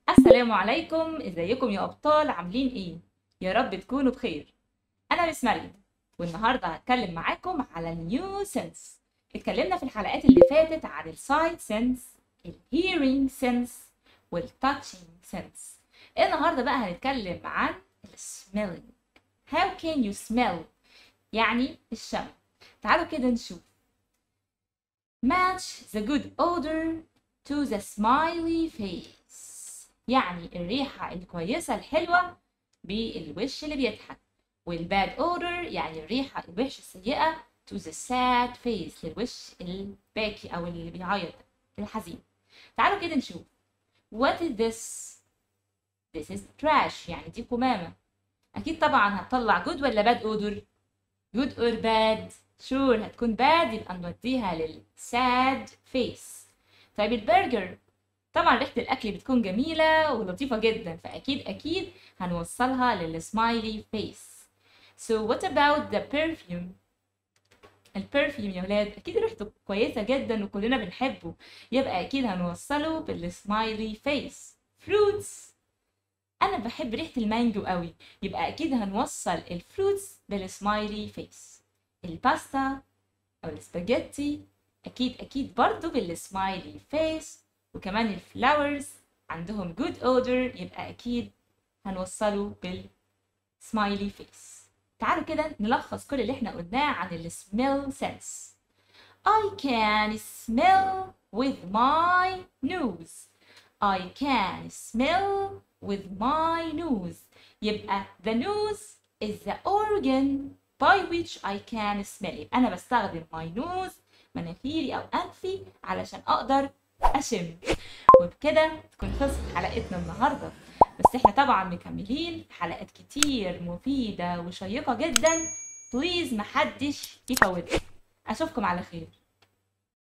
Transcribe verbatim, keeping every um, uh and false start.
السلام عليكم، ازيكم يا ابطال؟ عاملين ايه؟ يا رب تكونوا بخير. انا مس مريم، والنهارده هتكلم معاكم على النيو سنس. اتكلمنا في الحلقات اللي فاتت عن السايت سنس، الهيرينج سنس، والتاتشنج سنس. النهارده بقى هنتكلم عن السميلينج. How can you smell؟ يعني الشم. تعالوا كده نشوف. Match the good odor to the smiley face. يعني الريحة الكويسة الحلوة بالوش اللي بيضحك، والباد اودر يعني الريحة الوحشة السيئة to the sad face للوش الباكي أو اللي بيعيط الحزين. تعالوا كده نشوف. What is this؟ This is trash، يعني دي قمامة. أكيد طبعا هتطلع good ولا bad odor؟ good or bad؟ sure هتكون bad، يبقى نوديها لل sad face. طيب البرجر، طبعا ريحة الأكل بتكون جميلة ولطيفة جدا، فأكيد أكيد هنوصلها للسمايلي فيس. So what about the perfume؟ البرفيوم يا ولاد أكيد ريحته كويسة جدا وكلنا بنحبه، يبقى أكيد هنوصله بالسمايلي فيس. fruits، أنا بحب ريحة المانجو قوي، يبقى أكيد هنوصل الفروتس بالسمايلي فيس. الباستا أو السباجيتي أكيد أكيد برضو بالسمايلي فيس. وكمان الفلاورز عندهم good odor، يبقى أكيد هنوصله بالسمايلي فيس. تعالوا كده نلخص كل اللي احنا قلناه عن السميل sense. I can smell with my nose. I can smell with my nose. يبقى the nose is the organ by which I can smell. يبقى أنا بستخدم my nose، مناخيري أو أنفي، علشان أقدر أشم. وبكده تكون خلصت حلقتنا النهاردة، بس احنا طبعا مكملين حلقات كتير مفيدة وشيقة جدا. بليز محدش يفوتها. أشوفكم على خير.